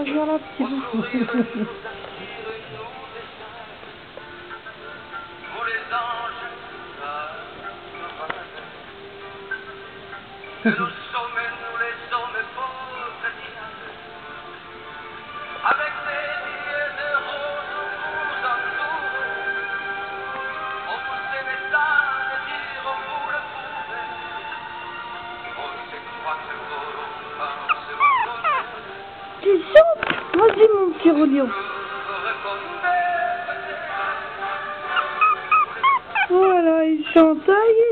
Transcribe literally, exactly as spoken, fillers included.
viens là, petit bout. Que nous sommes, nous les sommes pauvres diables, avec des milliers de roses nous entourent. On vous aimait tant de dire vous le pouvez, on s'écroise vos Tu chantes? Vas-y mon petit Rolio. Voilà, il chante.